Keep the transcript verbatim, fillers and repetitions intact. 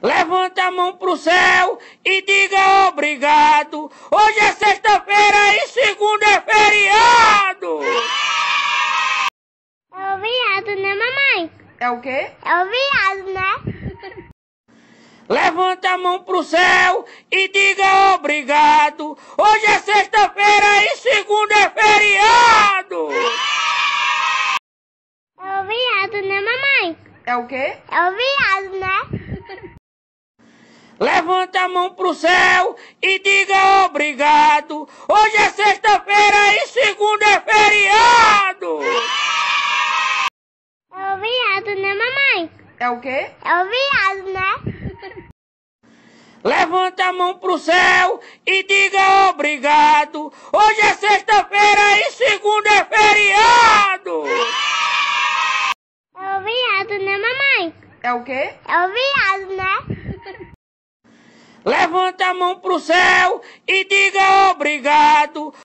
Levanta a mão pro céu e diga obrigado. Hoje é sexta-feira e segunda é feriado. É o viado, né, mamãe? É o quê? É o viado, né? Levanta a mão pro céu e diga obrigado. Hoje é sexta-feira e segunda é feriado. É o viado, né, mamãe? É o quê? É o viado, né? Levanta a mão pro céu e diga obrigado. Hoje é sexta-feira e segunda é feriado. É o viado, né, mamãe? É o quê? É o viado, né? Levanta a mão pro céu e diga obrigado. Hoje é sexta-feira e segunda é feriado. É o viado, né, mamãe? É o quê? É o viado, né? Levanta a mão pro céu e diga obrigado.